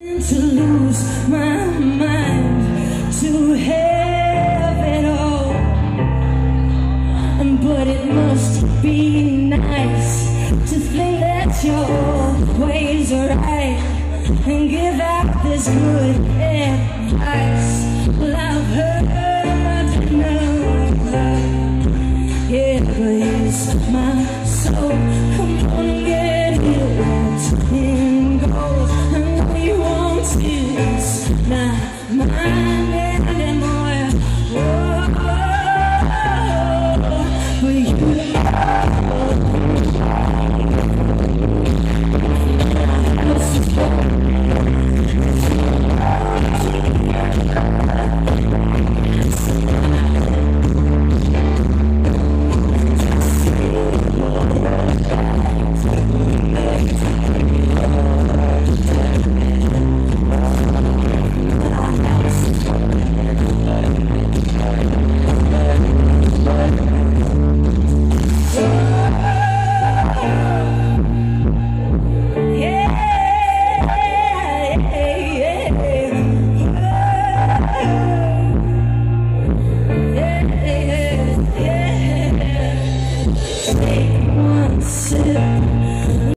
To lose my mind, to have it all, but it must be nice to think that you're always right and give out this good advice. Well, I've heard enough, yeah, but it's my soul.